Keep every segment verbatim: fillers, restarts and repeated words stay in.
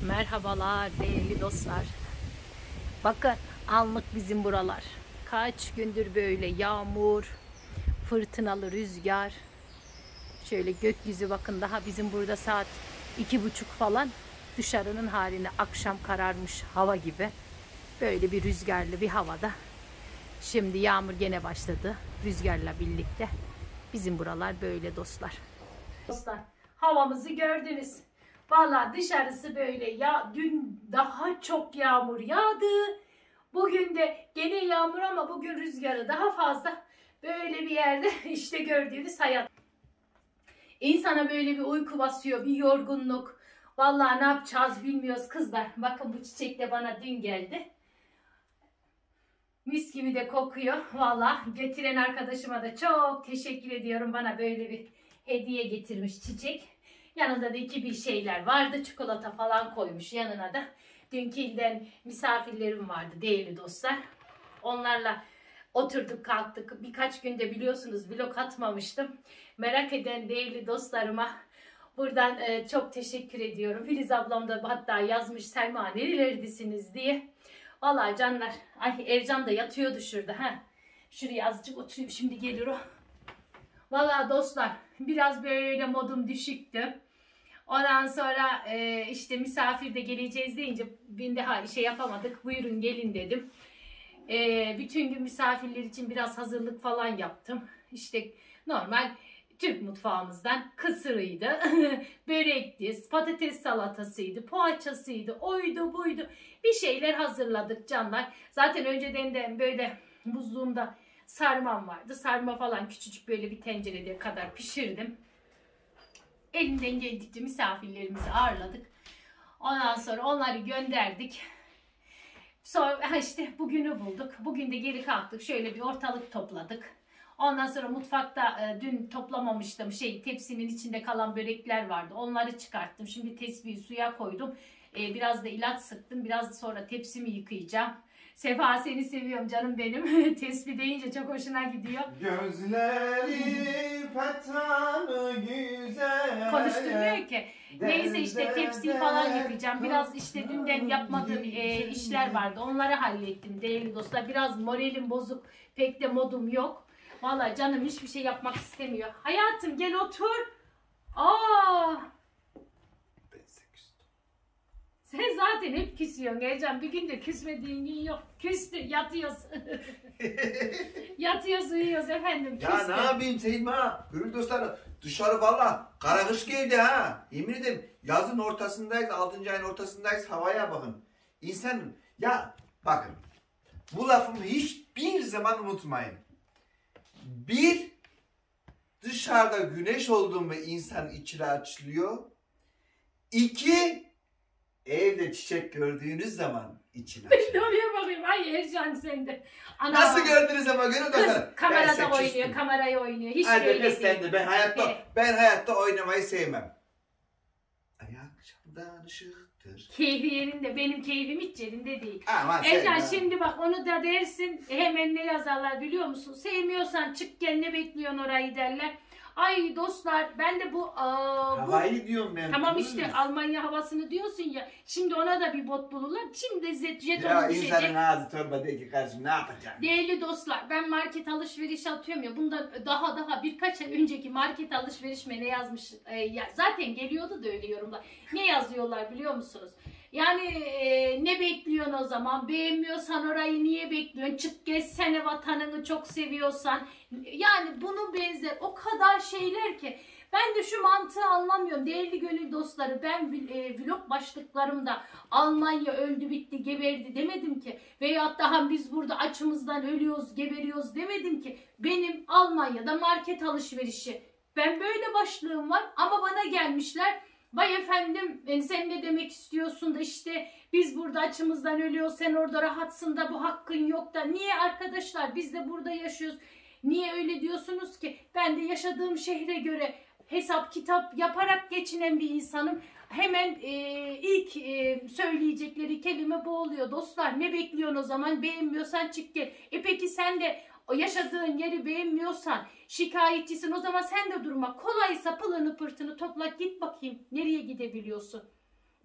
Merhabalar değerli dostlar. Bakın anlık bizim buralar. Kaç gündür böyle yağmur, fırtınalı rüzgar. Şöyle gökyüzü bakın, daha bizim burada saat iki buçuk falan. Dışarının haline akşam kararmış hava gibi. Böyle bir rüzgarlı bir havada. Şimdi yağmur gene başladı rüzgarla birlikte. Bizim buralar böyle dostlar. Dostlar havamızı gördünüz. Vallahi dışarısı böyle ya, dün daha çok yağmur yağdı. Bugün de gene yağmur ama bugün rüzgarı daha fazla. Böyle bir yerde işte gördüğünüz hayat. İnsana böyle bir uyku basıyor, bir yorgunluk. Vallahi ne yapacağız bilmiyoruz kızlar. Bakın bu çiçek de bana dün geldi. Mis gibi de kokuyor. Vallahi getiren arkadaşıma da çok teşekkür ediyorum. Bana böyle bir hediye getirmiş çiçek. Yanında da iki bir şeyler vardı. Çikolata falan koymuş yanına da. Dünkü ilden misafirlerim vardı değerli dostlar. Onlarla oturduk kalktık. Birkaç günde biliyorsunuz vlog atmamıştım. Merak eden değerli dostlarıma buradan e, çok teşekkür ediyorum. Filiz ablam da hatta yazmış, Selma nerelerdesiniz diye. Vallahi canlar. Ay Ercan da yatıyordu şurada. Ha. Şuraya azıcık oturayım, şimdi gelir o. Vallahi dostlar biraz böyle modum düşüktü. Ondan sonra e, işte misafir de geleceğiz deyince ben daha şey yapamadık. Buyurun gelin dedim. E, bütün gün misafirler için biraz hazırlık falan yaptım. İşte normal Türk mutfağımızdan kısırıydı, börekti, patates salatasıydı, poğaçasıydı, oydu buydu. Bir şeyler hazırladık canlar. Zaten önceden de böyle buzluğumda sarmam vardı. Sarma falan küçücük böyle bir tencerede kadar pişirdim. Elinden geldikçe misafirlerimizi ağırladık. Ondan sonra onları gönderdik. Sonra işte bugünü bulduk. Bugün de geri kalktık. Şöyle bir ortalık topladık. Ondan sonra mutfakta e, dün toplamamıştım. Şey, tepsinin içinde kalan börekler vardı. Onları çıkarttım. Şimdi tesbihi suya koydum. E, biraz da ilaç sıktım. Biraz sonra tepsimi yıkayacağım. Sefa seni seviyorum canım benim. Tesbih deyince çok hoşuna gidiyor. Gözleri fetranı güzel. Konuşturmuyor ki. Neyse işte tepsiyi falan yıkayacağım. Biraz işte dünden yapmadığım e, işler vardı. Onları hallettim değerli dostlar. Biraz moralim bozuk. Pek de modum yok. Vallahi canım hiçbir şey yapmak istemiyor. Hayatım gel otur. Aa! Sen zaten hep küsüyorsun Ercan. Bir gün de küsmediğin gün yok. Küstü, yatıyoruz. Yatıyoruz, uyuyoruz efendim. Küstü. Ya ne yapayım Selma? Gönül dostlar, dışarı valla kara kış geldi ha. Yemin ederim yazın ortasındayız, altıncı ayın ortasındayız, havaya bakın. İnsan, ya bakın bu lafımı hiçbir zaman unutmayın. Bir, dışarıda güneş olduğum ve insan içine açılıyor. İki, evde çiçek gördüğünüz zaman içine açılıyor. Ben de oraya bakayım. Ay Ercan sen de. Ana, nasıl gördünüz ama Gönül dostlar? kız kamerada oynuyor, kamerayı oynuyor. Hiç Hadi öyle kız sen değil. de, ben hayatta, Evet. ben hayatta oynamayı sevmem. Akşamdan ışıktır. Keyfi yerinde. Benim keyfim hiç yerinde değil. Aman Ercan sevmem. şimdi bak onu da dersin. Hemen ne yazarlar biliyor musun? Sevmiyorsan çık gel, ne bekliyorsun orayı derler. Ay dostlar ben de bu... Aa, bu... Havayı diyorum ben. Tamam kız. işte Almanya havasını diyorsun ya. Şimdi ona da bir bot bulurlar. Şimdi jetonu Ya düşecek. insanın ağzı torba değil ki kardeşim, ne yapacağım? Değerli dostlar ben market alışveriş atıyorum ya. Bundan daha daha birkaç ay önceki market alışveriş ne yazmış. E, ya, zaten geliyordu da öyle yorumlar. Ne yazıyorlar biliyor musunuz? Yani e, ne bekliyorsun o zaman? Beğenmiyorsan orayı niye bekliyorsun? Çık gezsene vatanını çok seviyorsan. Yani bunu benzer o kadar şeyler ki. Ben de şu mantığı anlamıyorum değerli gönül dostları. Ben e, vlog başlıklarımda Almanya öldü bitti geberdi demedim ki. Veyahut daha biz burada açımızdan ölüyoruz geberiyoruz demedim ki. Benim Almanya'da market alışverişi. Ben böyle başlığım var ama bana gelmişler. Vay efendim sen ne demek istiyorsun da işte biz burada açımızdan ölüyoruz, sen orada rahatsın da bu hakkın yok da. Niye arkadaşlar, biz de burada yaşıyoruz. Niye öyle diyorsunuz ki? Ben de yaşadığım şehre göre hesap kitap yaparak geçinen bir insanım. Hemen e, ilk e, söyleyecekleri kelime bu oluyor. Dostlar ne bekliyorsun o zaman? Beğenmiyorsan çık gel. E peki sen de o yaşadığın yeri beğenmiyorsan, şikayetçisin, o zaman sen de durma. Kolaysa pılını pırtını topla git bakayım nereye gidebiliyorsun.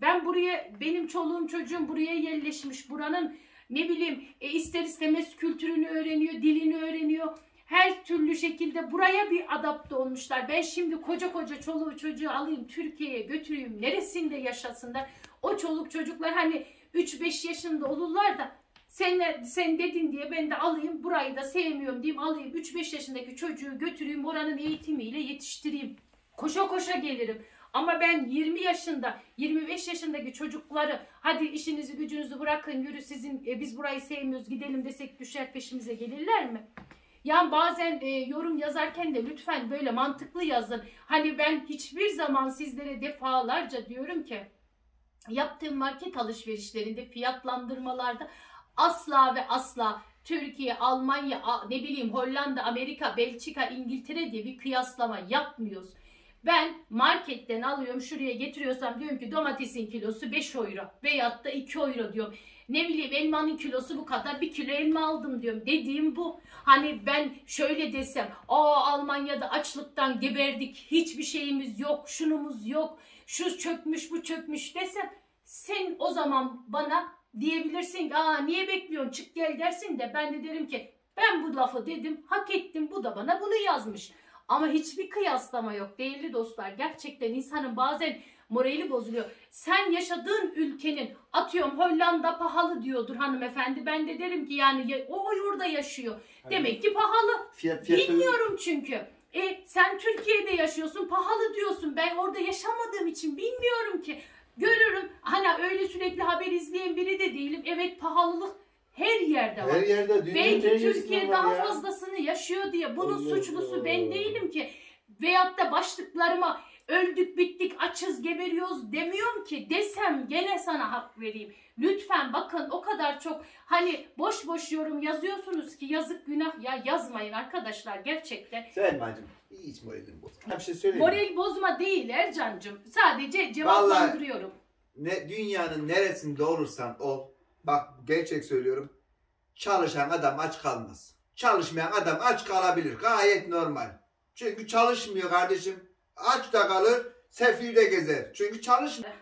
Ben buraya, benim çoluğum çocuğum buraya yerleşmiş. Buranın ne bileyim e, ister istemez kültürünü öğreniyor, dilini öğreniyor. Her türlü şekilde buraya bir adapte olmuşlar. Ben şimdi koca koca çoluğu çocuğu alayım Türkiye'ye götüreyim. Neresinde yaşasınlar? O çoluk çocuklar hani üç beş yaşında olurlar da sen, sen dedin diye ben de alayım. Burayı da sevmiyorum diyeyim, alayım. üç beş yaşındaki çocuğu götüreyim, oranın eğitimiyle yetiştireyim. Koşa koşa gelirim. Ama ben yirmi yaşında, yirmi beş yaşındaki çocukları hadi işinizi gücünüzü bırakın yürü sizin e, biz burayı sevmiyoruz gidelim desek düşer peşimize gelirler mi? Yani bazen e, yorum yazarken de lütfen böyle mantıklı yazın. Hani ben hiçbir zaman sizlere defalarca diyorum ki yaptığım market alışverişlerinde, fiyatlandırmalarda asla ve asla Türkiye, Almanya, ne bileyim Hollanda, Amerika, Belçika, İngiltere diye bir kıyaslama yapmıyoruz. Ben marketten alıyorum, şuraya getiriyorsam diyorum ki domatesin kilosu beş euro veyahut da iki euro diyorum. Ne bileyim elmanın kilosu bu kadar, bir kilo elma aldım diyorum. Dediğim bu. Hani ben şöyle desem, aa Almanya'da açlıktan geberdik, hiçbir şeyimiz yok, şunumuz yok, şu çökmüş bu çökmüş desem, sen o zaman bana diyebilirsin ki aa niye bekliyorsun çık gel dersin de ben de derim ki ben bu lafı dedim, hak ettim, bu da bana bunu yazmış. Ama hiçbir kıyaslama yok değerli dostlar. Gerçekten insanın bazen morali bozuluyor. Sen yaşadığın ülkenin, atıyorum Hollanda pahalı diyordur hanımefendi. Ben de derim ki yani o orada yaşıyor. Demek ki pahalı. Fiyat, fiyat Bilmiyorum çünkü. E sen Türkiye'de yaşıyorsun, pahalı diyorsun. Ben orada yaşamadığım için bilmiyorum ki. Görürüm. Hani öyle sürekli haber izleyen biri de değilim. Evet pahalılık her yerde var. Her yerde, belki Türkiye daha ya. fazlasını yaşıyor diye bunun Allah suçlusu Allah. Ben değilim ki. Veyahut da başlıklarıma öldük bittik açız geberiyoruz demiyorum ki, desem gene sana hak vereyim. Lütfen bakın o kadar çok hani boş boş yorum yazıyorsunuz ki yazık günah ya, yazmayın arkadaşlar gerçekten. Selma'cığım hiç moralim bozma. Bir şey söyleyeyim. Moral bozma değil Ercan'cığım, sadece cevaplandırıyorum. Vallahi, ne, dünyanın neresinde olursan ol, bak gerçek söylüyorum, çalışan adam aç kalmaz. Çalışmayan adam aç kalabilir, gayet normal. Çünkü çalışmıyor kardeşim. Aç da kalır, sefil de gezer. Çünkü çalışmıyor.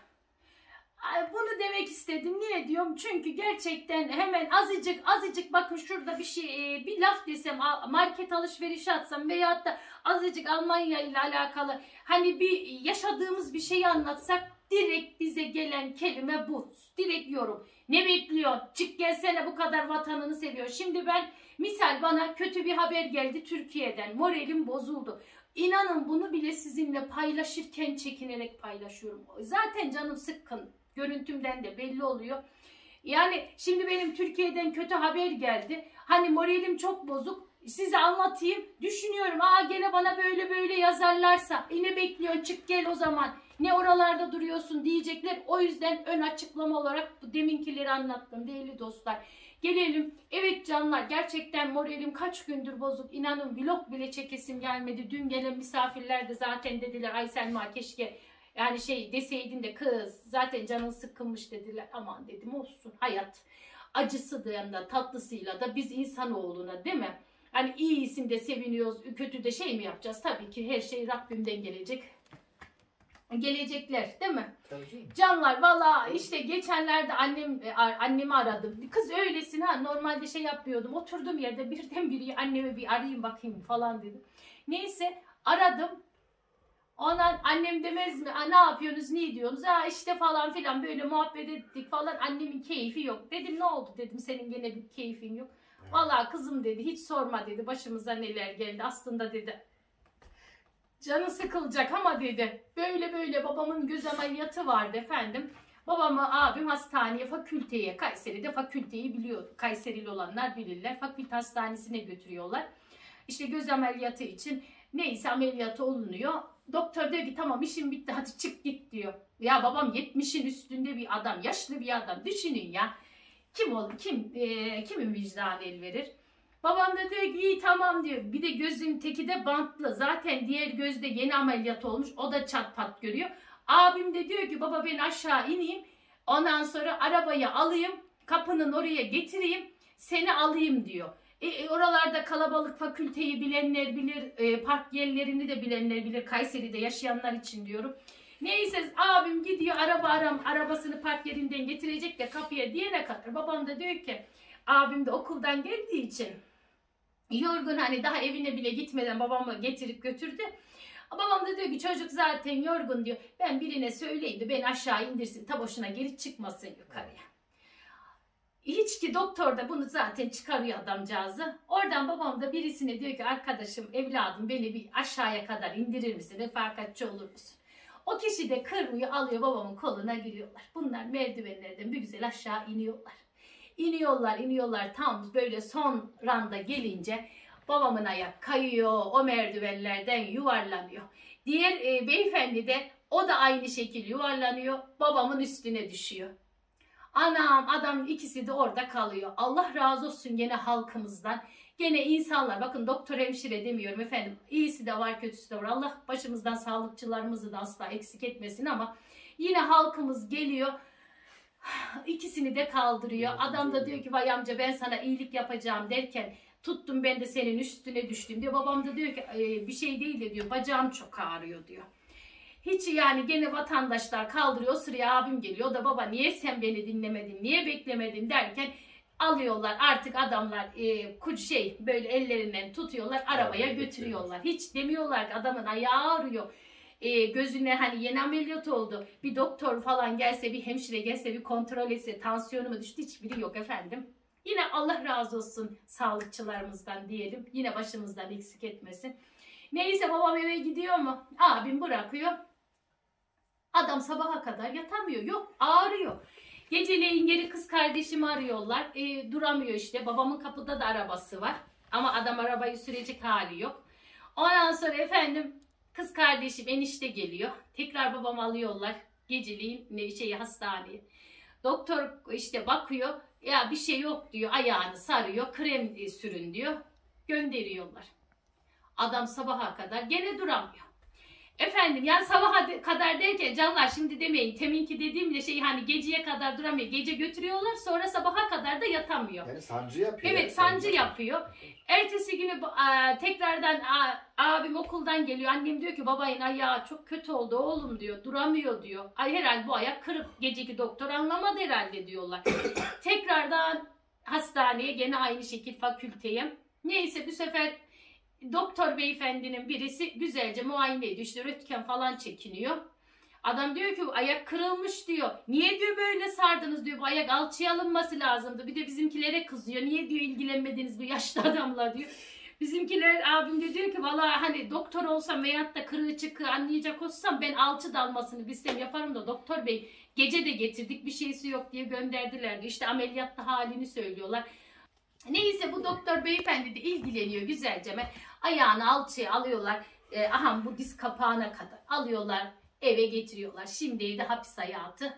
Bunu demek istedim. Niye diyorum? Çünkü gerçekten hemen azıcık azıcık bakın şurada bir şey bir laf desem, market alışverişi atsam veyahut da azıcık Almanya ile alakalı hani bir yaşadığımız bir şeyi anlatsak direkt bize gelen kelime bu. Direkt yorum. Ne bekliyor? Çık gelsene, bu kadar vatanını seviyor. Şimdi ben misal bana kötü bir haber geldi Türkiye'den. Moralim bozuldu. İnanın bunu bile sizinle paylaşırken çekinerek paylaşıyorum. Zaten canım sıkkın. Görüntümden de belli oluyor. Yani şimdi benim Türkiye'den kötü haber geldi. Hani moralim çok bozuk. Size anlatayım. Düşünüyorum. Aa gene bana böyle böyle yazarlarsa. E ne bekliyorsun? Çık gel o zaman. Ne oralarda duruyorsun diyecekler. O yüzden ön açıklama olarak bu deminkileri anlattım değerli dostlar. Gelelim. Evet canlar, gerçekten moralim kaç gündür bozuk. İnanın vlog bile çekesim gelmedi. Dün gelen misafirler de zaten dediler ay Selma keşke yani şey deseydin de kız zaten canın sıkılmış dediler. Aman dedim olsun, hayat acısı da yanında tatlısıyla da biz insanoğluna değil mi? Hani iyisinde seviniyoruz, kötü de şey mi yapacağız? Tabii ki her şey Rabbimden gelecek. Gelecekler değil mi? Tabii. Canlar valla işte geçenlerde annem annemi aradım. Kız öylesin ha, normalde şey yapmıyordum. Oturduğum yerde birdenbire anneme bir arayayım bakayım falan dedim. Neyse aradım. Ondan annem demez mi? Ne yapıyorsunuz, ne diyorsunuz? Ha işte falan filan böyle muhabbet ettik falan. Annemin keyfi yok. Dedim ne oldu dedim, senin gene bir keyfin yok. Evet. Valla kızım dedi hiç sorma dedi, başımıza neler geldi. Aslında dedi canı sıkılacak ama dedi böyle böyle babamın göz ameliyatı vardı efendim. Babamı abim hastaneye, fakülteye, Kayseri'de fakülteyi biliyor. Kayserili olanlar bilirler. Fakülte hastanesine götürüyorlar. İşte göz ameliyatı için neyse ameliyatı olunuyor. Doktor diyor ki tamam işim bitti hadi çık git diyor. Ya babam yetmişin üstünde bir adam, yaşlı bir adam, düşünün ya. Kim olur, kim e, kimin vicdanı el verir? Babam da diyor ki iyi tamam diyor. Bir de gözün teki de bantlı. Zaten diğer gözde yeni ameliyat olmuş. O da çat pat görüyor. Abim de diyor ki baba ben aşağı ineyim. Ondan sonra arabayı alayım. Kapının oraya getireyim. Seni alayım diyor. E, e, oralarda kalabalık, fakülteyi bilenler bilir. E, park yerlerini de bilenler bilir. Kayseri'de yaşayanlar için diyorum. Neyse abim gidiyor araba aram arabasını park yerinden getirecek de kapıya diyene kadar babam da diyor ki abim de okuldan geldiği için yorgun, hani daha evine bile gitmeden babamı getirip götürdü. Babam da diyor ki çocuk zaten yorgun diyor. Ben birine söyleyeyim de beni aşağı indirsin. Ta boşuna geri çıkmasın yukarıya. Hiç ki doktor da bunu zaten çıkarıyor adamcağızı. Oradan babam da birisine diyor ki arkadaşım, evladım beni bir aşağıya kadar indirir misin? Refakatçi olur musun? O kişi de kırmıyor, alıyor babamın koluna giriyorlar. Bunlar merdivenlerden bir güzel aşağı iniyorlar. İniyorlar, iniyorlar, tam böyle son randa gelince babamın ayak kayıyor, o merdivenlerden yuvarlanıyor. Diğer e, beyefendi de o da aynı şekilde yuvarlanıyor, babamın üstüne düşüyor. Anam, adam ikisi de orada kalıyor. Allah razı olsun gene halkımızdan. Gene insanlar, bakın doktor hemşire demiyorum efendim. İyisi de var, kötüsü de var. Allah başımızdan sağlıkçılarımızı da asla eksik etmesin ama yine halkımız geliyor. İkisini de kaldırıyor. Adam da diyor ki vay amca ben sana iyilik yapacağım derken tuttum ben de senin üstüne düştüm diyor. Babam da diyor ki e, bir şey değil de diyor, bacağım çok ağrıyor diyor. Hiç yani gene vatandaşlar kaldırıyor, o sıraya abim geliyor. O da baba niye sen beni dinlemedin, niye beklemedin derken alıyorlar artık adamlar e, şey böyle ellerinden tutuyorlar, arabaya evet, götürüyorlar. Hiç demiyorlar ki adamın ayağı ağrıyor. E, gözüne hani yeni ameliyat oldu. Bir doktor falan gelse, bir hemşire gelse, bir kontrol etse, tansiyonu mu düştü, hiçbiri yok efendim. Yine Allah razı olsun sağlıkçılarımızdan diyelim. Yine başımızdan eksik etmesin. Neyse babam eve gidiyor mu? Abim bırakıyor. Adam sabaha kadar yatamıyor. Yok, ağrıyor. Geceleyin geri kız kardeşimi arıyorlar. E, duramıyor işte. Babamın kapıda da arabası var. Ama adam arabayı sürecek hali yok. Ondan sonra efendim kız kardeşim enişte geliyor. Tekrar babamı alıyorlar. Geceleyin ne şey hastaneye. Doktor işte bakıyor. Ya bir şey yok diyor. Ayağını sarıyor. Krem sürün diyor. Gönderiyorlar. Adam sabaha kadar gene duramıyor. Efendim yani sabaha kadar derken canlar şimdi demeyin. Teminki dediğimde şey hani geceye kadar duramıyor. Gece götürüyorlar, sonra sabaha kadar da yatamıyor. Yani sancı yapıyor. Evet, sancı yapıyor. Ertesi günü a, tekrardan a, abim okuldan geliyor. Annem diyor ki babayın ayağı çok kötü oldu oğlum diyor. Duramıyor diyor. Ay herhalde bu ayak kırık. Geceki doktor anlamadı herhalde diyorlar. Tekrardan hastaneye, gene aynı şekil fakülteye. Neyse bu sefer doktor beyefendinin birisi güzelce muayene ediyor. İşte röntgen falan çekiniyor. Adam diyor ki ayak kırılmış diyor. Niye diyor böyle sardınız diyor. Bu ayak alçıya alınması lazımdı. Bir de bizimkilere kızıyor. Niye diyor ilgilenmediniz bu yaşlı adamla diyor. Bizimkiler, abim de diyor ki valla hani doktor olsam veyahut da kırığı çıkığı anlayacak olsam ben alçı dalmasını bilsem yaparım da doktor bey gece de getirdik bir şeysi yok diye gönderdiler diyor. İşte ameliyatta halini söylüyorlar. Neyse bu doktor beyefendi de ilgileniyor güzelce. Ayağını alçıya alıyorlar. E, aha bu diz kapağına kadar alıyorlar. Eve getiriyorlar. Şimdiydi hapis hayatı.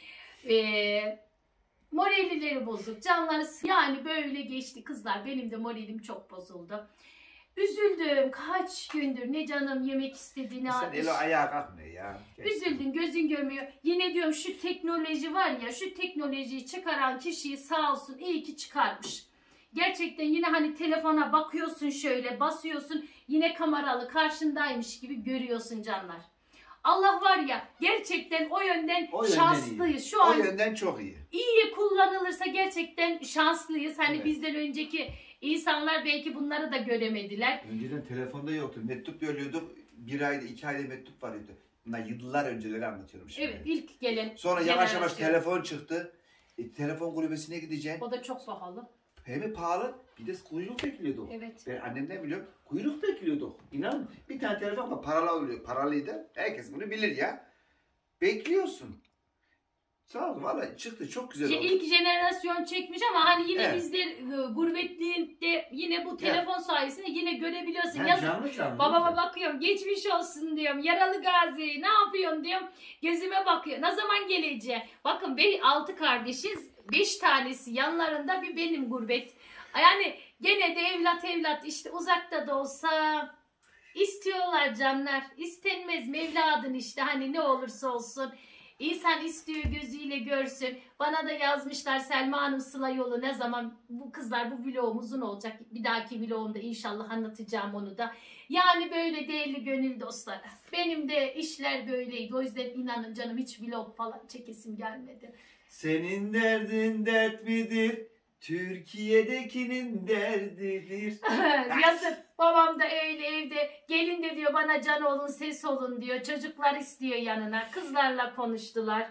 E, moralleri bozuk. Canları yani böyle geçti kızlar. Benim de moralim çok bozuldu. Üzüldüm. Kaç gündür ne canım yemek istediğini Sen eli ayağa kalkmıyor ya. Üzüldüm, gözün görmüyor. Yine diyorum şu teknoloji var ya, şu teknolojiyi çıkaran kişiyi sağ olsun iyi ki çıkarmış. Gerçekten yine hani telefona bakıyorsun şöyle basıyorsun yine kameralı karşındaymış gibi görüyorsun canlar. Allah var ya gerçekten o yönden o şanslıyız. Şu o an yönden çok iyi. İyi kullanılırsa gerçekten şanslıyız. Hani evet. Bizden önceki insanlar belki bunları da göremediler. Önceden telefonda yoktu. Mektup yoluyorduk. Bir ayda iki ayda mektup vardı. Bunlar yıllar önceleri anlatıyorum şimdi. Evet, ilk gelen. Sonra yavaş yavaş telefon çıktı. E, telefon kulübesine gideceksin. O da çok pahalı. Hem pahalı, bir de kuyruk bekliyorduk. Evet. Ben annemden biliyorum, kuyruk bekliyorduk. İnan, bir tane telefon var, paralı oluyor, paralıydı. Herkes bunu bilir ya. Bekliyorsun. Sağ olun, valla çıktı, çok güzel oldu. İlk jenerasyon çekmiş ama hani yine evet. bizler gurbetliğinde yine bu telefon evet. sayesinde yine görebiliyorsun. Yani canlı canlı. Babama bakıyorum, geçmiş olsun diyorum, yaralı gazi, ne yapıyorsun diyorum, gözüme bakıyor. Ne zaman geleceğim? Bakın ben altı kardeşiz. Beş tanesi yanlarında, bir benim gurbet. Yani gene de evlat evlat işte uzakta da olsa istiyorlar canlar. İstenmez mi evladın işte hani ne olursa olsun. İnsan istiyor gözüyle görsün. Bana da yazmışlar Selma Hanım Sıla yolu ne zaman, bu kızlar bu vlogum uzun olacak. Bir dahaki vlogumda inşallah anlatacağım onu da. Yani böyle değerli gönül dostları. Benim de işler böyleydi. O yüzden inanın canım hiç vlog falan çekesim gelmedi. Senin derdin dert midir? Türkiye'dekinin derdidir. Yazık, babam da öyle evde gelin de diyor bana can olun ses olun diyor. Çocuklar istiyor yanına. Kızlarla konuştular.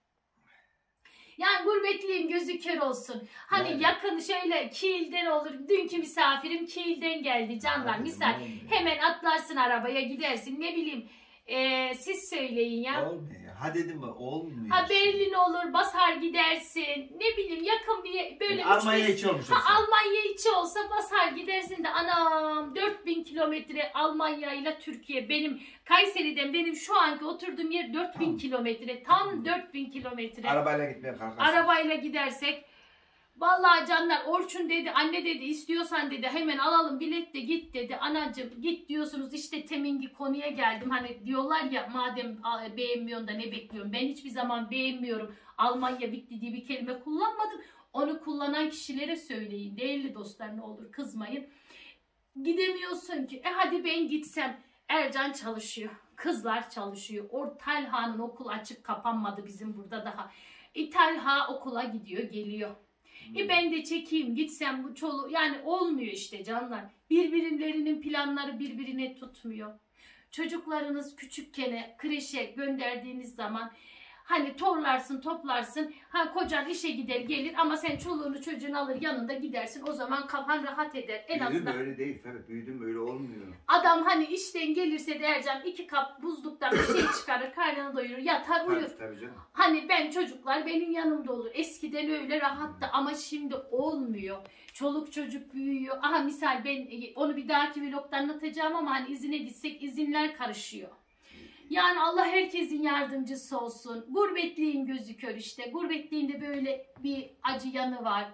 Yani gurbetliğin gözü kör olsun. Hani Yani. yakın şöyle Kiil'den olur. Dünkü misafirim Kiil'den geldi canlar. Hadi Misal canım, olmuyor. hemen atlarsın arabaya gidersin. Ne bileyim e, siz söyleyin ya. Olmuyor. Ha dedim mi? Olmuyor. Ha Berlin olur, basar gidersin. Ne bileyim yakın bir böyle Yani Almanya üç beş içi olmuş Ha, olsa. Almanya içi olsa basar gidersin de anam dört bin kilometre Almanya ile Türkiye. Benim Kayseri'den benim şu anki oturduğum yer dört bin Tamam. kilometre. Tam dört bin kilometre. Arabayla gitmeye kalkarsın. Arabayla gidersek. Vallahi canlar Orçun dedi, anne dedi istiyorsan dedi hemen alalım bilet de git dedi. Anacığım git diyorsunuz işte temingi konuya geldim. Hani diyorlar ya madem a, beğenmiyorsun da ne bekliyorsun. Ben hiçbir zaman beğenmiyorum. Almanya bitti diye bir kelime kullanmadım. Onu kullanan kişilere söyleyin. Değerli dostlar ne olur kızmayın. Gidemiyorsun ki. E hadi ben gitsem. Ercan çalışıyor. Kızlar çalışıyor. Ortalha'nın okul açık kapanmadı bizim burada daha. İtalha okula gidiyor geliyor. E ben de çekeyim gitsem bu çoluğu yani olmuyor işte canlar. Birbirlerinin planları birbirine tutmuyor. Çocuklarınız küçükken kreşe gönderdiğiniz zaman hani torlarsın toplarsın ha kocan işe gider gelir ama sen çoluğunu çocuğunu alır yanında gidersin o zaman kafan rahat eder. En Büyüdüm azından öyle değil tabii. Büyüdüm öyle olmuyor. adam hani işten gelirse de Ercan iki kap buzluktan bir şey çıkarır karnını doyurur yatar uyur. Tabii, tabii canım. Hani ben çocuklar benim yanımda olur. Eskiden öyle rahattı ama şimdi olmuyor. Çoluk çocuk büyüyor. Aha misal ben onu bir dahaki vlogda anlatacağım ama hani izine gitsek izinler karışıyor. Yani Allah herkesin yardımcısı olsun. Gurbetliğin gözü kör işte. Gurbetliğinde böyle bir acı yanı var.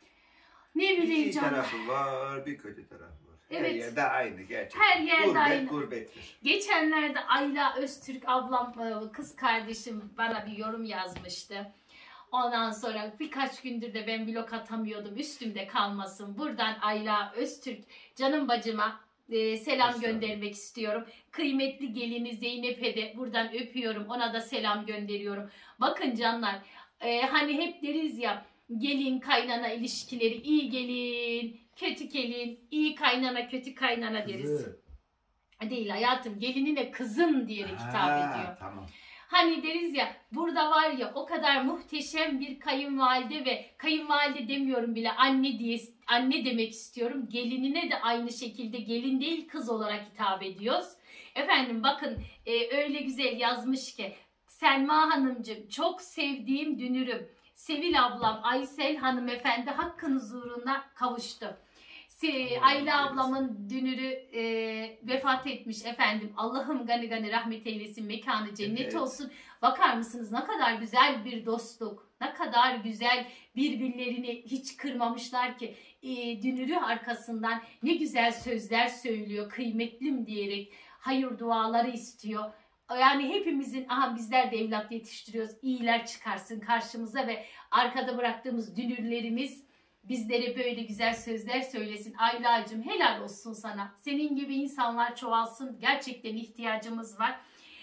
Ne Bir bileyim iyi canım. tarafı var, bir kötü tarafı var. Her Evet. yerde aynı gerçekten. Her yerde Gurbet, aynı. gurbettir. Geçenlerde Ayla Öztürk ablam, kız kardeşim bana bir yorum yazmıştı. Ondan sonra birkaç gündür de ben vlog atamıyordum. Üstümde kalmasın. Buradan Ayla Öztürk canım bacıma e, selam Hoş göndermek istiyorum. Kıymetli gelini Zeynep'e de buradan öpüyorum. Ona da selam gönderiyorum. Bakın canlar e, hani hep deriz ya gelin kaynana ilişkileri iyi gelin, kötü gelin, iyi kaynana, kötü kaynana deriz. Kızı. Değil hayatım gelinine kızım diyerek hitap Ha, ediyor. Tamam. Hani deriz ya burada var ya o kadar muhteşem bir kayınvalide ve kayınvalide demiyorum bile anne diye anne demek istiyorum. Gelinine de aynı şekilde gelin değil kız olarak hitap ediyoruz. Efendim bakın e, öyle güzel yazmış ki Selma Hanımcığım çok sevdiğim dünürüm. Sevil ablam Aysel hanımefendi hakkın huzuruna kavuştu. Se- Ayla ablamın dünürü e, vefat etmiş efendim. Allah'ım gani gani rahmet eylesin, mekanı cennet Evet. olsun. Bakar mısınız ne kadar güzel bir dostluk, ne kadar güzel birbirlerini hiç kırmamışlar ki. E, dünürü arkasından ne güzel sözler söylüyor, kıymetlim diyerek hayır duaları istiyor. Yani hepimizin, aha bizler de evlat yetiştiriyoruz, iyiler çıkarsın karşımıza ve arkada bıraktığımız dünürlerimiz bizlere böyle güzel sözler söylesin. Aylacığım helal olsun sana. Senin gibi insanlar çoğalsın. Gerçekten ihtiyacımız var.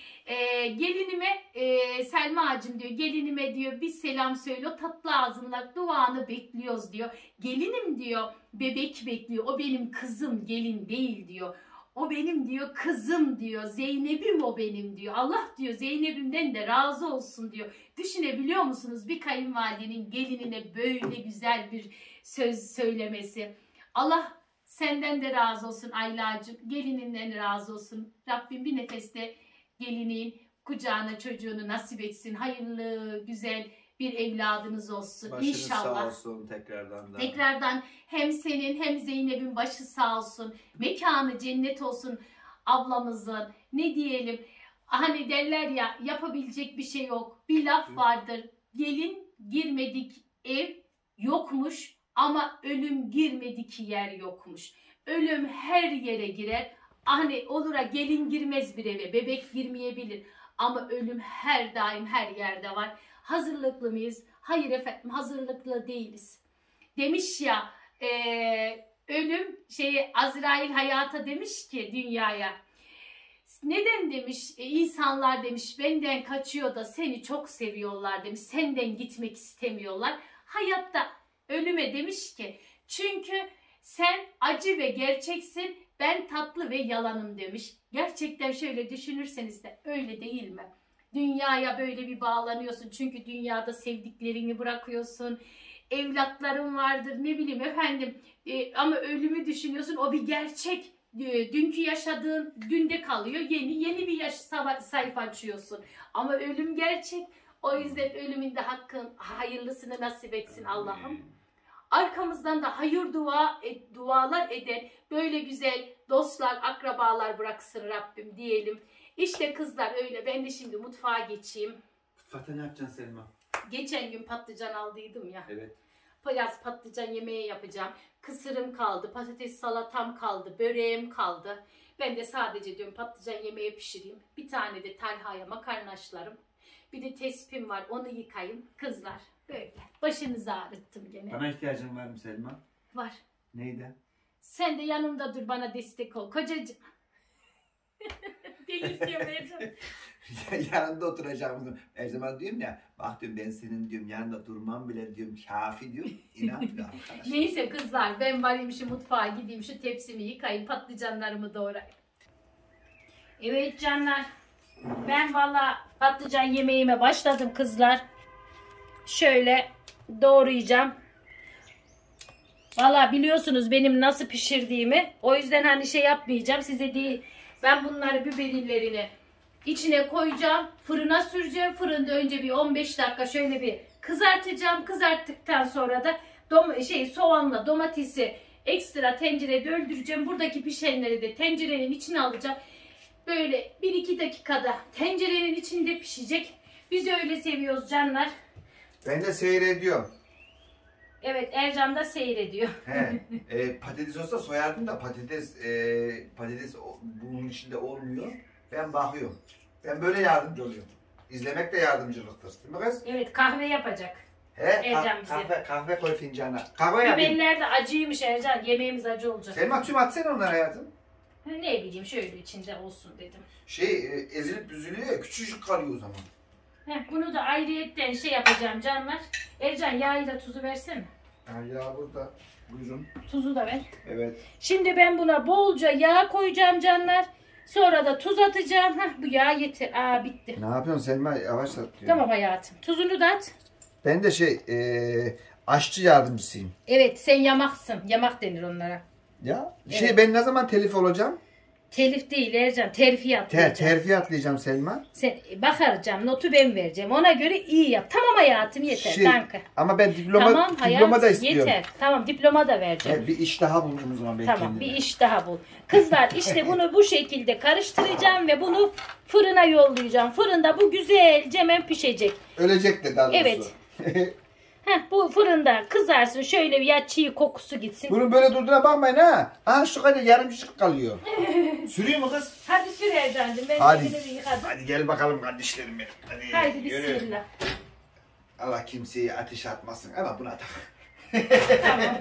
Ee, gelinime e, Selma'cığım diyor. Gelinime diyor bir selam söyle. O tatlı ağzınla duanı bekliyoruz diyor. Gelinim diyor bebek bekliyor. O benim kızım gelin değil diyor. O benim diyor kızım diyor. Zeynep'im o benim diyor. Allah diyor Zeynep'imden de razı olsun diyor. Düşünebiliyor musunuz bir kayınvalidenin gelinine böyle güzel bir söz söylemesi. Allah senden de razı olsun Aylacığım. Gelininden razı olsun. Rabbim bir nefeste gelinin kucağına çocuğunu nasip etsin. Hayırlı, güzel bir evladınız olsun. Başınız İnşallah. sağ olsun tekrardan da. Tekrardan hem senin hem Zeynep'in başı sağ olsun. Mekanı cennet olsun ablamızın. Ne diyelim? Hani derler ya yapabilecek bir şey yok. Bir laf vardır. Gelin girmedik ev yokmuş ama ölüm girmedik yer yokmuş. Ölüm her yere girer. Hani olur ha gelin girmez bir eve, bebek girmeyebilir. Ama ölüm her daim her yerde var. Hazırlıklı mıyız? Hayır efendim, hazırlıklı değiliz. Demiş ya e, ölüm şey Azrail hayata demiş ki dünyaya. Neden demiş e, insanlar demiş benden kaçıyor da seni çok seviyorlar demiş. Senden gitmek istemiyorlar. Hayatta ölüme demiş ki çünkü sen acı ve gerçeksin, ben tatlı ve yalanım demiş. Gerçekten şöyle düşünürseniz de öyle değil mi? Dünyaya böyle bir bağlanıyorsun çünkü dünyada sevdiklerini bırakıyorsun. Evlatların vardır ne bileyim efendim e, ama ölümü düşünüyorsun, o bir gerçek. E, dünkü yaşadığın dünde kalıyor, yeni yeni bir yaş sayfa açıyorsun. Ama ölüm gerçek. O yüzden ölümün de hakkın hayırlısını nasip etsin Allah'ım. Arkamızdan da hayır dua et, dualar eden böyle güzel dostlar, akrabalar bıraksın Rabbim diyelim. İşte kızlar öyle. Ben de şimdi mutfağa geçeyim. Mutfakta ne yapacaksın Selma? Geçen gün patlıcan aldıydım ya. Evet. Biraz patlıcan yemeği yapacağım. Kısırım kaldı, patates salatam kaldı, böreğim kaldı. Ben de sadece diyorum patlıcan yemeği pişireyim. Bir tane de Talha'ya makarna haşlarım. Bir de tespihim var, onu yıkayayım. Kızlar böyle. Başınızı ağrıttım gene. Bana ihtiyacın var mı Selma? Var. Neydi? Sen de yanımda dur, bana destek ol. Kocacığım. Delirtiyorum Ercan. Yanında oturacağım. Her zaman diyorum ya, bak diyorum ben senin diyorum yanında durmam bile diyorum kafi diyorum. İnan diyor arkadaş. Neyse kızlar, ben varayım şu mutfağa gideyim, şu tepsimi yıkayayım, patlıcanlarımı doğrayayım. Evet canlar, ben valla patlıcan yemeğime başladım kızlar. Şöyle doğrayacağım. Valla biliyorsunuz benim nasıl pişirdiğimi. O yüzden hani şey yapmayacağım size değil. Ben bunları biberlerini içine koyacağım. Fırına süreceğim. Fırında önce bir on beş dakika şöyle bir kızartacağım. Kızarttıktan sonra da dom şey soğanla domatesi ekstra tencereye döldüreceğim. Buradaki pişenleri de tencerenin içine alacağım. Böyle bir iki dakikada tencerenin içinde pişecek. Biz öyle seviyoruz canlar. Ben de seyrediyorum. Evet, Ercan da seyrediyor. He, e, patates olsa soyardım da patates e, patates o- bunun içinde olmuyor. Ben bakıyorum. Ben böyle yardımcı oluyorum. İzlemek de yardımcılıktır. Değil mi kız? Evet, kahve yapacak. He, Ercan ka- bize. kahve, kahve koy fincana. Kahve yapayım. Biberler de acıymış Ercan. Yemeğimiz acı olacak. Selma tüm atsana onları hayatım. Ne bileyim şöyle içinde olsun dedim. Şey e, ezilip büzülüyor ya, küçücük kalıyor o zaman. Heh, bunu da ayrıyetten şey yapacağım canlar. Ercan yağıyla tuzu versene. Ha, ya burada. Buyurun. Tuzu da ver. Evet. Şimdi ben buna bolca yağ koyacağım canlar. Sonra da tuz atacağım. Heh, bu yağ yeter. Aa bitti. Ne yapıyorsun Selma? Yavaş at diyor. Tamam hayatım. Tuzunu da at. Ben de şey e, aşçı yardımcısıyım. Evet sen yamaksın. Yamak denir onlara. Ya Evet. şey ben ne zaman telif olacağım? Telif değil Ercan. Terfi Ter, atlayacağım. terfi atlayacağım Selma. Sen bakaracağım. Notu ben vereceğim. Ona göre iyi yap. Tamam hayatım yeter. Şey, Danke. ama ben diploma, Tamam diploma hayatım da istiyorum. yeter. Tamam diploma da vereceğim. Evet, bir iş daha buldum o zaman ben Tamam kendime. bir iş daha bul. Kızlar işte bunu bu şekilde karıştıracağım ve bunu fırına yollayacağım. Fırında bu güzelce hemen pişecek. Ölecek de daha doğrusu. Evet. Heh, bu fırında kızarsın şöyle bir ya çiğ kokusu gitsin. Bunun böyle durduğuna bakmayın ha. Ha şu kadar yarımcık kalıyor. Sürüyor mu kız? Hadi sür Ercan'cığım ben Hadi. elini bir yıkadım. Hadi gel bakalım kardeşlerim benim. Hadi, Haydi yürü. bismillah. Allah kimseyi ateşe atmasın ama buna tak. Tamam.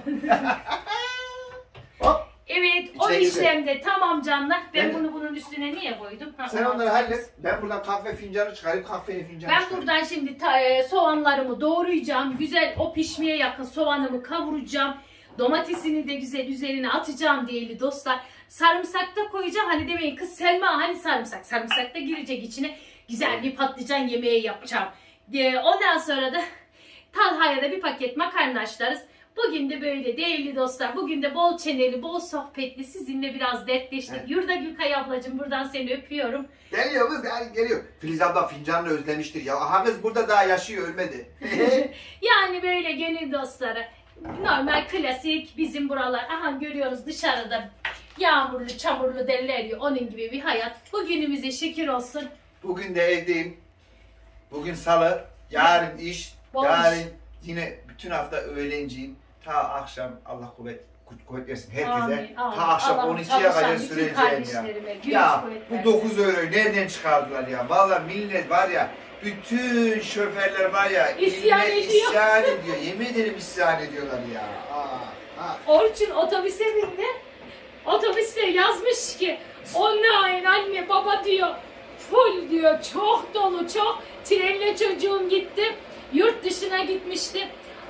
Hop. Evet o İçine girdi. işlemde tamam canlar. Ben Ben- bunu bunun üstüne niye koydum? Ha, Sen onu onları atacağız. hallet. Ben buradan kahve fincanı çıkarayım. Kahveye fincanı Ben çıkarayım. buradan şimdi ta- e, soğanlarımı doğrayacağım. Güzel o pişmeye yakın soğanımı kavuracağım. Domatesini de güzel üzerine atacağım değerli dostlar. Sarımsak da koyacağım. Hani demeyin kız Selma hani sarımsak. Sarımsak da girecek içine. Güzel bir patlıcan yemeği yapacağım. E, ondan sonra da Talha'ya da bir paket makarna haşlarız. Bugün de böyle değerli dostlar. Bugün de bol çeneli, bol sohbetli sizinle biraz dertleştik. Evet. Yurda Gülkay ablacığım buradan seni öpüyorum. Geliyor kız yani geliyor. Filiz abla fincanını özlemiştir ya. Aha kız burada daha yaşıyor ölmedi. Yani böyle gönül dostları. Normal klasik bizim buralar. Aha görüyoruz dışarıda yağmurlu çamurlu derler ya onun gibi bir hayat. Bugünümüze şükür olsun. Bugün de evdeyim. Bugün salı. Yarın iş. Bol yarın iş. yine bütün hafta öğlenciyim. Ta akşam Allah kuvvet kuvvet versin herkese. Amin, amin. Ta akşam Allah'ım on ikiye kadar çalışan bütün süreceğim ya. kardeşlerime güç Ya kuvvet bu versin. dokuz euroyu nereden çıkardılar ya? Vallahi millet var ya, bütün şoförler var ya, İsyan millet ediyor. isyan ediyor. Yemin ederim isyan ediyorlar ya. Aa, aa. Orçun otobüse bindi. Otobüste yazmış ki online anne baba diyor. Full diyor. Çok dolu çok. Trenle çocuğum gitti. Yurt dışına gitmişti.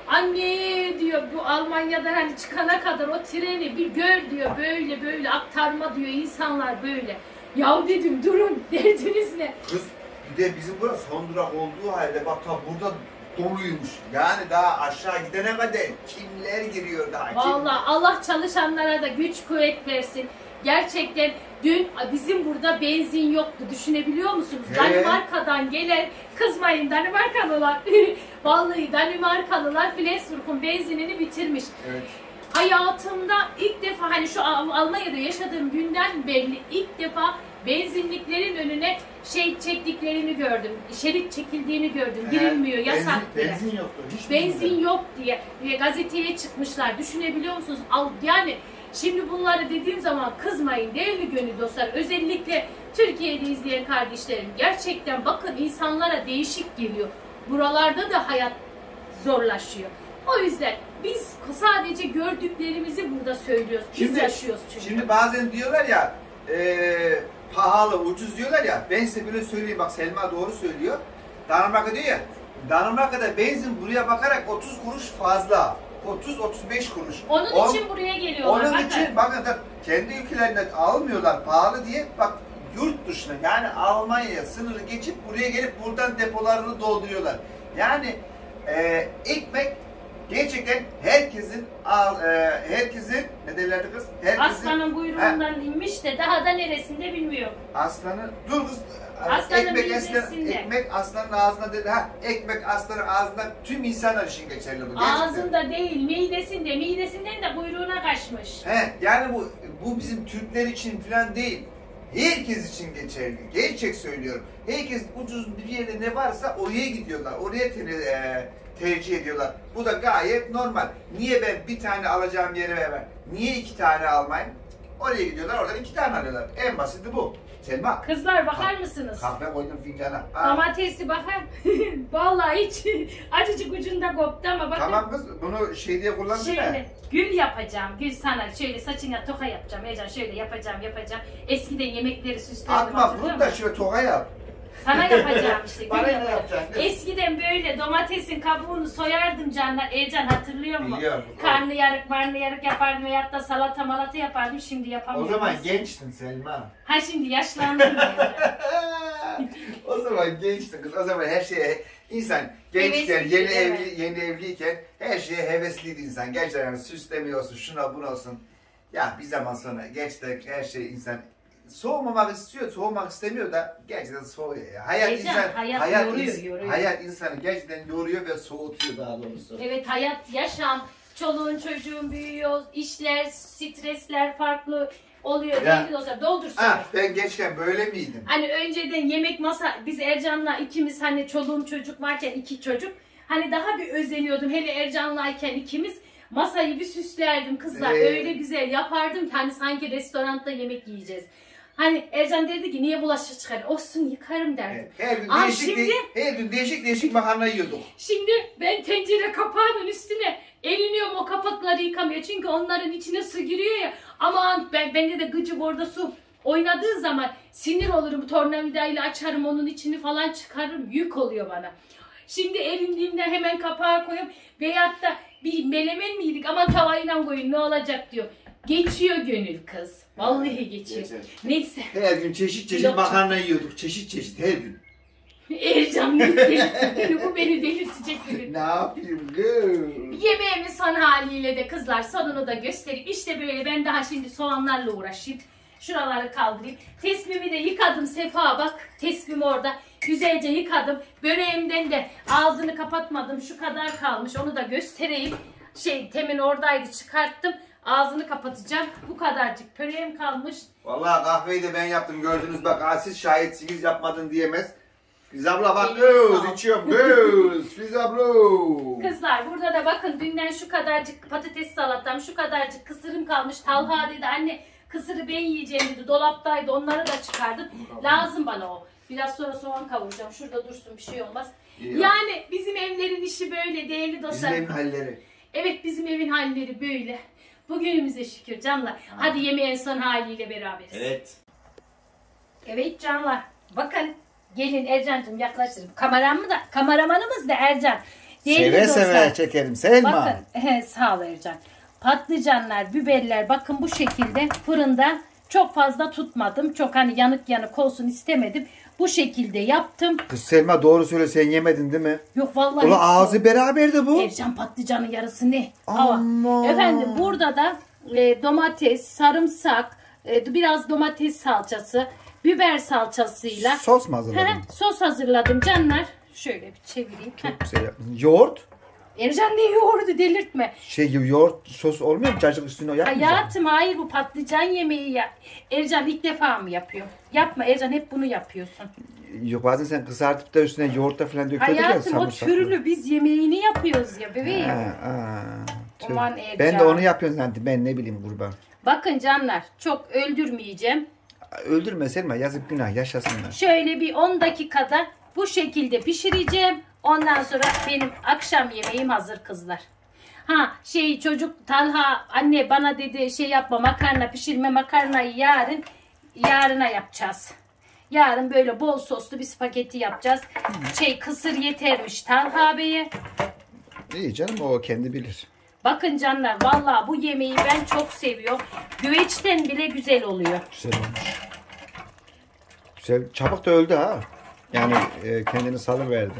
Anne diyor bu Almanya'dan hani çıkana kadar o treni bir gör diyor. Böyle böyle aktarma diyor. İnsanlar böyle. Ya dedim durun derdiniz ne? Kız bir de bizim burası son durak olduğu halde bak ta burada doluymuş. Yani daha aşağı gidene kadar kimler giriyor daha kim? Vallahi Allah çalışanlara da güç kuvvet versin. Gerçekten dün bizim burada benzin yoktu. Düşünebiliyor musunuz? He. Danimarka'dan gelen, kızmayın Danimarkalılar. Vallahi Danimarkalılar Flensburg'un benzinini bitirmiş. Evet. Hayatımda ilk defa hani şu Al- Almanya'da yaşadığım günden belli ilk defa benzinliklerin önüne şey çektiklerini gördüm. Şerit çekildiğini gördüm. Girilmiyor, yasak diye. Benzin, benzin yoktu. Hiç Benzin bilmiyorum. yok diye ve gazeteye çıkmışlar. Düşünebiliyor musunuz? Al, yani şimdi bunları dediğim zaman kızmayın değerli gönül dostlar. Özellikle Türkiye'de izleyen kardeşlerim. Gerçekten bakın insanlara değişik geliyor. Buralarda da hayat zorlaşıyor. O yüzden biz sadece gördüklerimizi burada söylüyoruz. Biz Şimdi- yaşıyoruz çünkü. Şimdi bazen diyorlar ya eee pahalı, ucuz diyorlar ya. Ben size böyle söyleyeyim, bak Selma doğru söylüyor. Danimarka diyor ya, Danimarka'da benzin buraya bakarak otuz kuruş fazla. otuz otuz beş kuruş. Onun On- için buraya geliyorlar. Onun bakın. için bakın da kendi ülkelerinde almıyorlar pahalı diye, bak yurt dışına yani Almanya'ya sınırı geçip buraya gelip buradan depolarını dolduruyorlar. Yani eee ekmek gerçekten herkesin al, eee, herkesin ne derlerdi kız? Herkesin Aslanın buyruğundan inmiş de daha da neresinde bilmiyorum. aslanı dur kız. Aslanın ekmek aslan, midesinde. ekmek aslanın ağzına dedi. Ha ekmek aslanın ağzına tüm insanlar için geçerli bu. Gerçekten. Ağzında değil, midesinde, midesinden de kuyruğuna kaçmış. He, yani bu bu bizim Türkler için falan değil. Herkes için geçerli. Gerçek söylüyorum. Herkes ucuz bir yerde ne varsa oraya gidiyorlar. Oraya te- e, tercih ediyorlar. Bu da gayet normal. Niye ben bir tane alacağım yere ver? Niye iki tane almayayım? Oraya gidiyorlar, oradan iki tane alıyorlar. En basiti bu. Selma, Kızlar bakar mısınız? kahve koydum fincana. Aa, Domatesi bakar. Vallahi hiç acıcık ucunda koptu ama bakın. tamam kız, bunu şey diye kullandın mı? Şöyle gül yapacağım. Gül sana şöyle saçına toka yapacağım. Ercan şöyle yapacağım yapacağım. Eskiden yemekleri süslerdim. Atma hatırlıyor bunu da musun? şöyle toka yap. Sana yapacağım işte. Bana Gül ne yapacağım. yapacaksın? Eskiden böyle domatesin kabuğunu soyardım canlar. Ercan hatırlıyor musun? Biliyorum. Karnı yarık, marnı yarık yapardım veyahut da salata malata yapardım. Şimdi O yapamıyorum. zaman gençtin Selma. Ha şimdi yaşlandım. Ercan. O zaman gençtin kız. O zaman her şeye insan gençken, Hevesliydi, yeni evet. evli, yeni evliyken her şeye hevesliydi insan. Gerçekten yani süslemiyorsun, şuna buna olsun. Ya bir zaman sonra gerçekten her şey insan soğumamak istiyor, soğumak istemiyor da gerçekten soğuyor ya. Hayat Heyecan, insan, hayat hayat, yoruyor, ins- yoruyor. hayat insanı gerçekten yoruyor ve soğutuyor daha doğrusu. Evet hayat, yaşam, çoluğun çocuğun büyüyor, işler, stresler farklı oluyor. Ya. Değil dostlar doldursun. Ah ben gençken böyle miydim? Hani önceden yemek masa, biz Ercan'la ikimiz hani çoluğum çocuk varken iki çocuk. Hani daha bir özeniyordum. Hele Ercan'layken ikimiz masayı bir süslerdim kızlar. Ee? Öyle güzel yapardım ki hani sanki restoranda yemek yiyeceğiz. Hani Ercan derdi ki niye bulaşık çıkar? Olsun yıkarım derdim. Evet, her gün Aa, değişik şimdi- de- her gün değişik değişik makarna yiyorduk. Şimdi ben tencere kapağının üstüne eliniyorum o kapakları yıkamıyor. Çünkü onların içine su giriyor ya. Aman ben bende de gıcık orada su oynadığı zaman sinir olurum. Tornavidayla açarım onun içini falan çıkarırım. Yük oluyor bana. Şimdi erindiğimden hemen kapağı koyup veyahut da bir melemen mi yedik aman tavayla koyun ne olacak diyor. Geçiyor gönül kız. Vallahi geçiyor. Geçer. Neyse. Her gün çeşit çeşit Yok. makarna yiyorduk. Çeşit çeşit her gün. Ercan beni, bu beni delirtecek biri. Ne yapayım kız? Yemeğimin son haliyle de kızlar sonunu da gösterip işte böyle ben daha şimdi soğanlarla uğraşayım. Şuraları kaldırayım. Tespimi de yıkadım Sefa bak. Tespim orada. Güzelce yıkadım. Böreğimden de ağzını kapatmadım. Şu kadar kalmış. Onu da göstereyim. Şey temin oradaydı çıkarttım. Ağzını kapatacağım. Bu kadarcık böreğim kalmış. Vallahi kahveyi de ben yaptım gördünüz bak. Aa, siz şahitsiniz yapmadın diyemez. Biz abla bak Eline göz sağlık. içiyorum göz. Biz abla. kızlar burada da bakın dünden şu kadarcık patates salatam, şu kadarcık kısırım kalmış. Talha dedi anne kısırı ben yiyeceğim dedi. Dolaptaydı onları da çıkardım. Lazım bana o. Biraz sonra soğan kavuracağım. Şurada dursun bir şey olmaz. İyi Yani bizim evlerin işi böyle değerli dostlar. Bizim evin halleri. Evet bizim evin halleri böyle. Bugünümüze şükür canlar. Ha. Hadi yemeğin son haliyle beraberiz. Evet. Evet canlar. Bakın gelin Ercan'cığım yaklaştırın. Kameramı da, kameramanımız da Ercan. Değerli Seve dostlar, seve çekerim Selma. bakın he, sağ ol Ercan. Patlıcanlar, biberler bakın bu şekilde fırında çok fazla tutmadım. Çok hani yanık yanık olsun istemedim. Bu şekilde yaptım. Kız Selma doğru söyle sen yemedin değil mi? Yok vallahi. Ulan ağzı beraberdi bu. Ercan patlıcanın yarısı ne? Aman. Efendim burada da e, domates, sarımsak, e, biraz domates salçası, biber salçasıyla Sos mu hazırladın? He, sos hazırladım canlar. Şöyle bir çevireyim. Heh. Çok güzel yapmışsın. Yoğurt. Ercan ne yoğurdu delirtme. Şey gibi yoğurt sos olmuyor mu? Cacık üstüne o yapmayacak mısın? Hayatım hayır bu patlıcan yemeği ya. Ercan ilk defa mı yapıyor? Yapma Ercan hep bunu yapıyorsun. Yok bazen sen kızartıp da üstüne yoğurtla falan döküyordun ya. Hayatım o sarımsaklı. türlü biz yemeğini yapıyoruz ya bebeğim. Ha, ha, tüh. Aman Ercan. Ben de onu yapıyorum zaten. Ben ne bileyim kurban. Bakın canlar çok öldürmeyeceğim. Öldürme Selma yazık günah yaşasınlar. Şöyle bir on dakikada bu şekilde pişireceğim. Ondan sonra benim akşam yemeğim hazır kızlar. Ha şey çocuk Talha anne bana dedi şey yapma makarna pişirme makarnayı yarın yarına yapacağız. Yarın böyle bol soslu bir spagetti yapacağız. Şey kısır yetermiş Talha Bey'e. İyi canım o kendi bilir. Bakın canlar vallahi bu yemeği ben çok seviyorum. Güveçten bile güzel oluyor. Güzel olmuş. Güzel. Çabuk da öldü ha. Yani e, kendini salıverdi.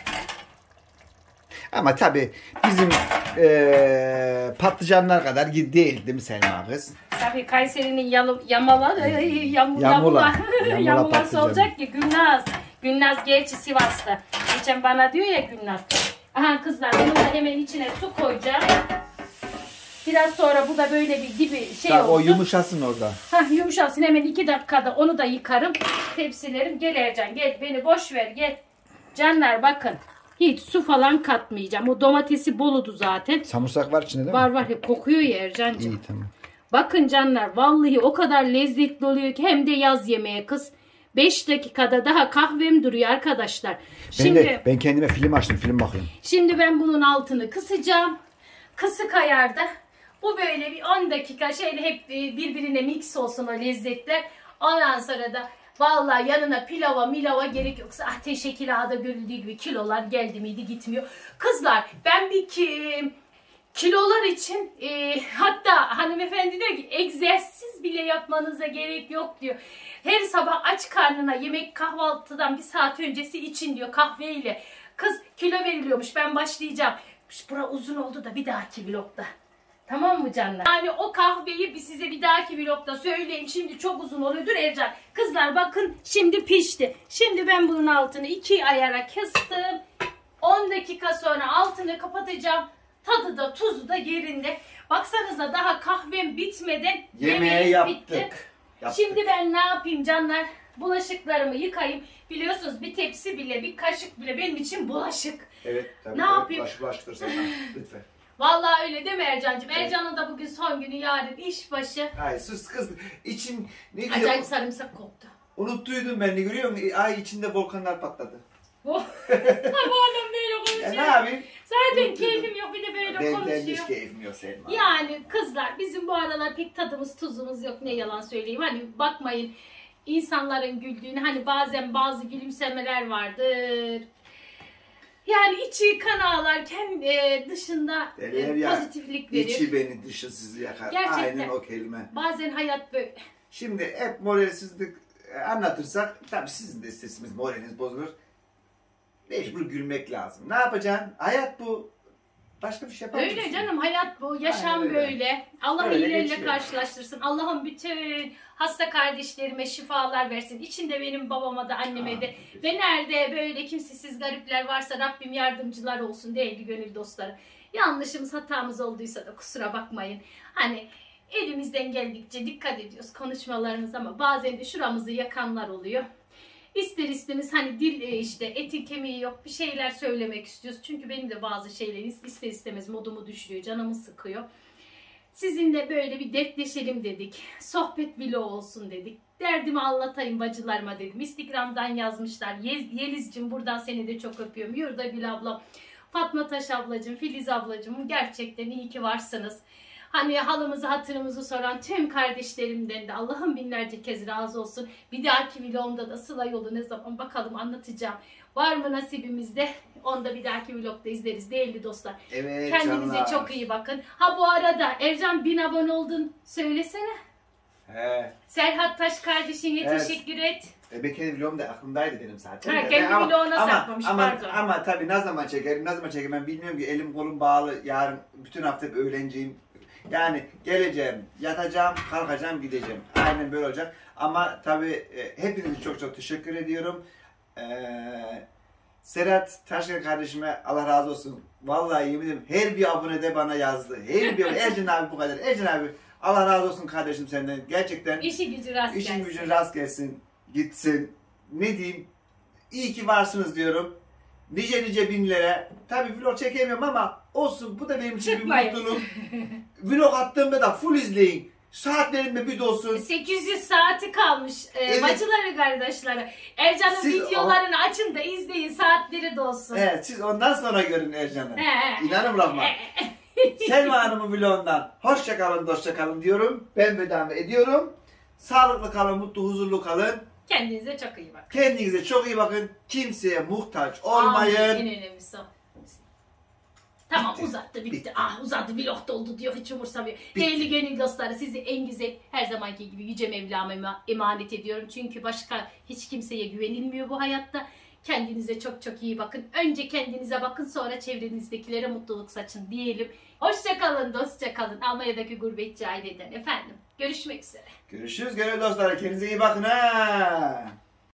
Ama tabi bizim e, patlıcanlar kadar değil değil mi Selma kız? Tabii Kayseri'nin yalı, yamala, yam, Yamula. yamula, Yamula yamulası patlıcanı. olacak ki Gülnaz. Gülnaz gerçi Sivas'ta. Geçen bana diyor ya Gülnaz. Aha kızlar bunu da hemen içine su koyacağım. Biraz sonra bu da böyle bir gibi şey Tabii, o oldu. yumuşasın orada. Hah yumuşasın hemen iki dakikada onu da yıkarım. Tepsilerim gel Ercan gel beni boş ver gel. Canlar bakın. Hiç su falan katmayacağım. O domatesi boludu zaten. Samırsak var içinde değil Var mi? var hep kokuyor ya Ercan'cığım. İyi tamam. Bakın canlar vallahi o kadar lezzetli oluyor ki hem de yaz yemeği kız. beş dakikada daha kahvem duruyor arkadaşlar. Ben Şimdi de ben kendime film açtım film bakıyorum. şimdi ben bunun altını kısacağım. Kısık ayarda. Bu böyle bir on dakika şeyle hep birbirine mix olsun o lezzetler. Ondan sonra da vallahi yanına pilava milava gerek yoksa ah teşekkürada görüldüğü gibi kilolar geldi miydi gitmiyor. Kızlar ben bir ki kilolar için e, hatta hanımefendi diyor ki egzersiz bile yapmanıza gerek yok diyor. Her sabah aç karnına yemek kahvaltıdan bir saat öncesi için diyor kahveyle. Kız kilo veriliyormuş ben başlayacağım. Bura uzun oldu da bir dahaki vlogda. Tamam mı canlar? Yani o kahveyi bir size bir dahaki vlogda söyleyeyim. Şimdi çok uzun oluyordur Ercan. Kızlar bakın şimdi pişti. Şimdi ben bunun altını iki ayara kıstım. on dakika sonra altını kapatacağım. Tadı da tuzu da yerinde. Baksanıza daha kahvem bitmeden Yemeği yemeğim yaptık. bitti. Yaptık. Şimdi ben ne yapayım canlar? Bulaşıklarımı yıkayayım. Biliyorsunuz bir tepsi bile bir kaşık bile benim için bulaşık. Evet tabii. Ne yapayım? Baş, baştırsana lütfen. Vallahi öyle değil mi Ercan'cığım? Ercan'ın da bugün son günü yarın işbaşı. Ay sus kız. İçim ne diyor? Acayip sarımsak koktu. Unuttuydum ben de görüyor musun? Ay içinde volkanlar patladı. Oh. Bu adam böyle Ya konuşuyor. ne yapayım? Zaten Unuttuydum. keyfim yok bir de böyle Ben, ben konuşuyor. hiç keyfim yok Selma. Yani kızlar bizim bu aralar pek tadımız tuzumuz yok ne yalan söyleyeyim. Hani bakmayın insanların güldüğünü hani bazen bazı gülümsemeler vardır. Yani içi kan ağlarken e, dışında Derler e, ya, pozitiflik verir. İçi beni dışı sizi yakar. Gerçekten. Aynen o kelime. Bazen hayat böyle. Şimdi hep moralsizlik e, anlatırsak tabii sizin de sesimiz moraliniz bozulur. Mecbur gülmek lazım. Ne yapacaksın? Hayat bu. Başka bir şey yapamazsın. Öyle canım hayat bu yaşam Aynen öyle. böyle. Allah Öyle iyilerle geçiyor. karşılaştırsın. Allah'ım bütün hasta kardeşlerime şifalar versin. İçinde benim babama da anneme de. Amin. Ve nerede böyle kimsesiz garipler varsa Rabbim yardımcılar olsun değerli gönül dostları. Yanlışımız hatamız olduysa da kusura bakmayın. Hani elimizden geldikçe dikkat ediyoruz konuşmalarımız ama bazen de şuramızı yakanlar oluyor. İster istemez hani dil e, işte etin kemiği yok bir şeyler söylemek istiyoruz. Çünkü benim de bazı şeyler ister istemez modumu düşürüyor, canımı sıkıyor. Sizinle böyle bir dertleşelim dedik. Sohbet vlog olsun dedik. Derdimi anlatayım bacılarıma dedim. Instagram'dan yazmışlar. Ye- Yeliz'cim buradan seni de çok öpüyorum. Yurdagül ablam, Fatma Taş ablacım, Filiz ablacım gerçekten iyi ki varsınız. Hani halımızı hatırımızı soran tüm kardeşlerimden de Allah'ım binlerce kez razı olsun. Bir dahaki vlogumda da Sıla yolu ne zaman bakalım anlatacağım. Var mı nasibimizde? Onu da bir dahaki vlogda izleriz değerli dostlar. Evet, Kendinize canlar. çok iyi bakın. Ha bu arada Ercan bin abone oldun söylesene. He. Serhat Taş kardeşine Evet. teşekkür et. E, Bekir vlogum da aklımdaydı benim zaten. Ha, de. kendi Ama- vloguna ama, saklamış, ama, pardon. Ama tabii ne zaman çekerim, ne zaman çekerim ben bilmiyorum ki, elim kolum bağlı, yarın bütün hafta hep öğlenceyim. Yani geleceğim, yatacağım, kalkacağım, gideceğim. Aynen böyle olacak. Ama tabii e, hepinize çok çok teşekkür ediyorum. Eee Serhat Taşkın kardeşime Allah razı olsun. Vallahi yemin ederim her bir abone de bana yazdı. Her bir Ercan abi bu kadar. Ercan abi Allah razı olsun kardeşim senden. Gerçekten İşi gücü rast işin gelsin. gücün rast gelsin. Gitsin. Ne diyeyim? İyi ki varsınız diyorum. Nice nice binlere. Tabii vlog çekemiyorum ama olsun. Bu da benim için bir Çıkmayın. mutluluk. Vlog attığımda da full izleyin. Saatlerimde bir dolsun. sekiz yüz saati kalmış e, Evet. bacıları kardeşleri. Ercan'ın Siz- videolarını açın da izleyin saatleri dolsun. Evet, siz ondan sonra görün Ercan'ı. He. İnanın lafıma. Selma Hanım'ın vlogundan hoşça kalın, dostça kalın diyorum. Ben veda ediyorum. Sağlıklı kalın, mutlu, huzurlu kalın. Kendinize çok iyi bakın. Kendinize çok iyi bakın. Kimseye muhtaç Amin. olmayın. En önemlisi o. Tamam Bitti. uzattı bitti. Bitti. Ah uzadı vlog doldu diyor hiç umursamıyor. Değerli gönül dostları sizi en güzel her zamanki gibi Yüce Mevlam'a ema- emanet ediyorum. Çünkü başka hiç kimseye güvenilmiyor bu hayatta. Kendinize çok çok iyi bakın. Önce kendinize bakın sonra çevrenizdekilere mutluluk saçın diyelim. Hoşça kalın, dostça kalın. Almanya'daki gurbetçi aileden efendim. Görüşmek üzere. Görüşürüz gönül dostları. Kendinize iyi bakın ha.